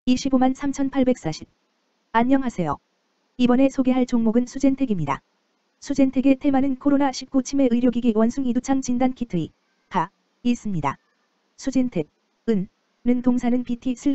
253,840. 안녕하세요. 이번에 소개할 종목은 수젠텍입니다. 수젠텍의 테마는 코로나19 치매 의료기기 원숭이 두창 진단 키트이 가 있습니다. 수젠텍 는 동사는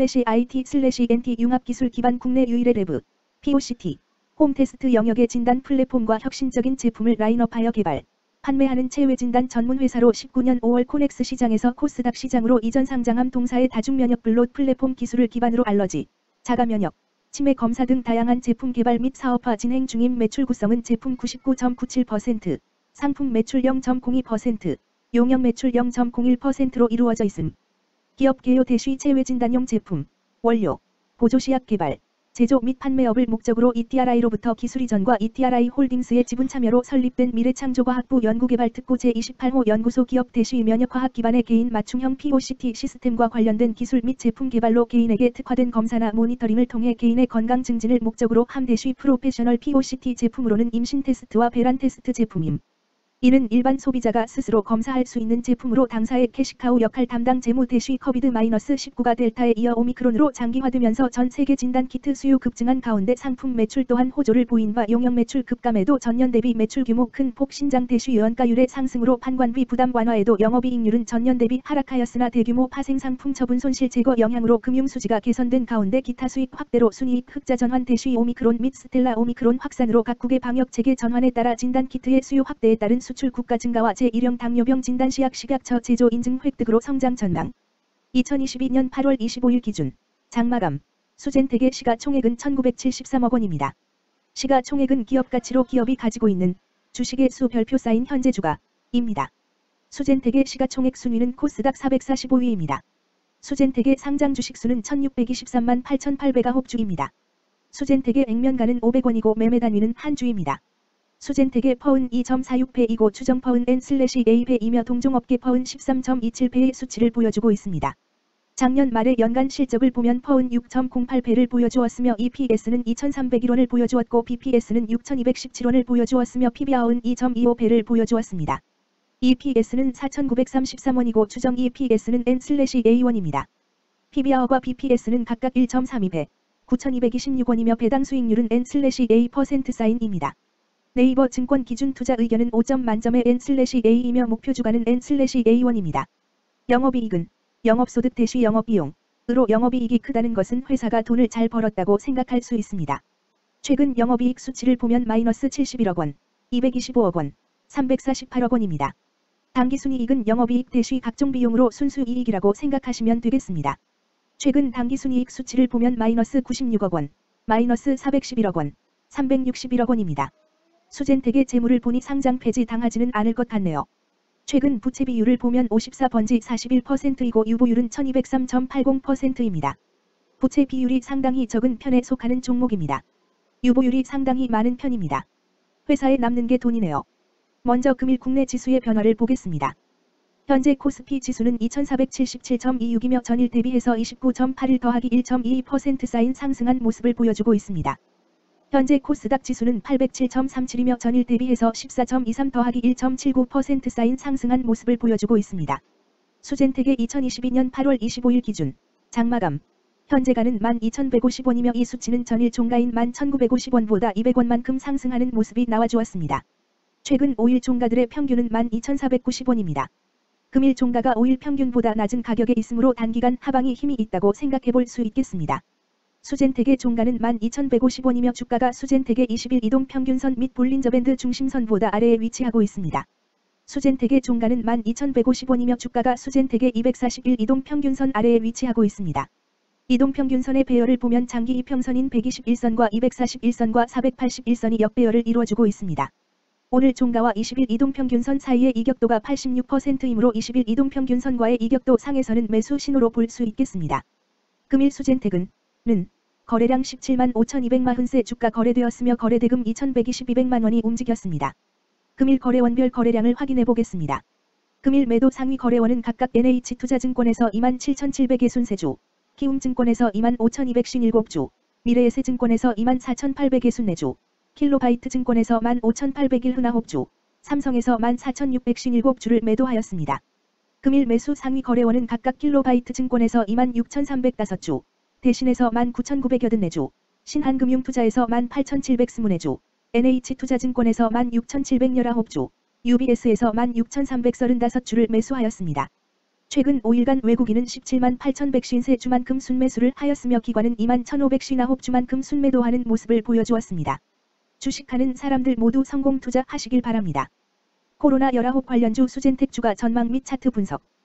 BT/IT/NT 융합기술 기반 국내 유일의 랩, POCT, 홈테스트 영역의 진단 플랫폼과 혁신적인 제품을 라인업하여 개발, 판매하는 체외진단 전문 회사로 19년 5월 코넥스 시장에서 코스닥 시장으로 이전 상장함 동사의 다중면역 블롯 플랫폼 기술을 기반으로 알러지, 자가면역, 치매 검사 등 다양한 제품 개발 및 사업화 진행 중임. 매출 구성은 제품 99.97%, 상품 매출 0.02%, 용역 매출 0.01%로 이루어져 있음. 기업 개요 대쉬 체외진단용 제품, 원료, 보조시약 개발, 제조 및 판매업을 목적으로 ETRI로부터 기술 이전과 ETRI 홀딩스의 지분 참여로 설립된 미래창조과학부 연구개발특구 제28호 연구소. 기업 대쉬 면역화학 기반의 개인 맞춤형 POCT 시스템과 관련된 기술 및 제품 개발로 개인에게 특화된 검사나 모니터링을 통해 개인의 건강 증진을 목적으로 함. 대쉬 프로페셔널 POCT 제품으로는 임신 테스트와 배란 테스트 제품임. 이는 일반 소비자가 스스로 검사할 수 있는 제품으로 당사의 캐시카우 역할 담당 재무. 대쉬 COVID-19가 델타에 이어 오미크론으로 장기화되면서 전 세계 진단키트 수요 급증한 가운데 상품 매출 또한 호조를 보인 바 용역 매출 급감에도 전년 대비 매출 규모 큰 폭 신장. 대쉬 원가율의 상승으로 판관비 부담 완화에도 영업이익률은 전년 대비 하락하였으나 대규모 파생 상품 처분 손실 제거 영향으로 금융수지가 개선된 가운데 기타 수익 확대로 순이익 흑자 전환. 대쉬 오미크론 및 스텔라 오미크론 확산으로 각국의 방역체계 전환에 따라 진단키트의 수요 확대에 따른 수출 국가 증가와 제1형 당뇨병 진단시약 식약처 제조 인증 획득으로 성장 전망. 2022년 8월 25일 기준 장마감 수젠텍의 시가총액은 1973억 원입니다. 시가총액은 기업가치로 기업이 가지고 있는 주식의 수 별표 쌓인 현재 주가입니다. 수젠텍의 시가총액 순위는 코스닥 445위입니다. 수젠텍의 상장 주식수는 1623만 8809주입니다. 수젠텍의 액면가는 500원이고 매매 단위는 한 주입니다. 수젠텍의 퍼은 2.46배이고 추정 퍼은 N/A배이며 동종업계 퍼은 13.27배의 수치를 보여주고 있습니다. 작년 말의 연간 실적을 보면 퍼은 6.08배를 보여주었으며 EPS는 2,301원을 보여주었고 BPS는 6,217원을 보여주었으며 PBR은 2.25배를 보여주었습니다. EPS는 4,933원이고 추정 EPS는 N/A1입니다. PBR과 BPS는 각각 1.32배, 9,226원이며 배당 수익률은 N/A %사인입니다. 네이버 증권 기준 투자 의견은 5점 만점의 N/A이며 목표 주가는 N/A1입니다. 영업이익은 영업소득 대쉬 영업비용으로 영업이익이 크다는 것은 회사가 돈을 잘 벌었다고 생각할 수 있습니다. 최근 영업이익 수치를 보면 마이너스 71억 원, 225억 원, 348억 원입니다. 당기순이익은 영업이익 대쉬 각종 비용으로 순수이익이라고 생각하시면 되겠습니다. 최근 당기순이익 수치를 보면 마이너스 96억 원, 마이너스 411억 원, 361억 원입니다. 수젠텍의 재물을 보니 상장 폐지 당하지는 않을 것 같네요. 최근 부채 비율을 보면 54번지 41%이고 유보율은 1203.80%입니다. 부채 비율이 상당히 적은 편에 속하는 종목입니다. 유보율이 상당히 많은 편입니다. 회사에 남는 게 돈이네요. 먼저 금일 국내 지수의 변화를 보겠습니다. 현재 코스피 지수는 2477.26이며 전일 대비해서 29.81 더하기 1.22% 쌓인 상승한 모습을 보여주고 있습니다. 현재 코스닥 지수는 807.37이며 전일 대비해서 14.23 더하기 1.79% 쌓인 상승한 모습을 보여주고 있습니다. 수젠텍의 2022년 8월 25일 기준 장마감 현재가는 12,150원이며 이 수치는 전일 종가인 11,950원보다 200원만큼 상승하는 모습이 나와주었습니다. 최근 5일 종가들의 평균은 12,490원입니다. 금일 종가가 5일 평균보다 낮은 가격에 있으므로 단기간 하방이 힘이 있다고 생각해볼 수 있겠습니다. 수젠텍의 종가는 12,150원이며 주가가 수젠텍의 20일 이동평균선 및 볼린저밴드 중심선보다 아래에 위치하고 있습니다. 수젠텍의 종가는 12,150원이며 주가가 수젠텍의 241 이동평균선 아래에 위치하고 있습니다. 이동평균선의 배열을 보면 장기 이평선인 121선과 241선과 481선이 역배열을 이루어주고 있습니다. 오늘 종가와 20일 이동평균선 사이의 이격도가 86%이므로 20일 이동평균선과의 이격도 상에서는 매수 신호로 볼 수 있겠습니다. 금일 수젠텍은 거래량 17만 5,240세 주가 거래되었으며 거래대금 2,122만원이 움직였습니다. 금일 거래원별 거래량을 확인해 보겠습니다. 금일 매도 상위 거래원은 각각 NH투자증권에서 27,760주, 키움증권에서 25,257주, 미래에셋증권에서 24,864주, 킬로바이트증권에서 15,801주, 삼성에서 14,657주를 매도하였습니다. 금일 매수 상위 거래원은 각각 킬로바이트증권에서 26,305주, 대신에서 19,984주, 신한금융투자에서 18,724주, NH투자증권에서 16,719주, UBS에서 16,335주를 매수하였습니다. 최근 5일간 외국인은 17만 8,153주만큼 순매수를 하였으며 기관은 2만 1,559주만큼 순매도하는 모습을 보여주었습니다. 주식하는 사람들 모두 성공 투자하시길 바랍니다. 코로나19 관련주 수젠텍 주가 전망 및 차트 분석.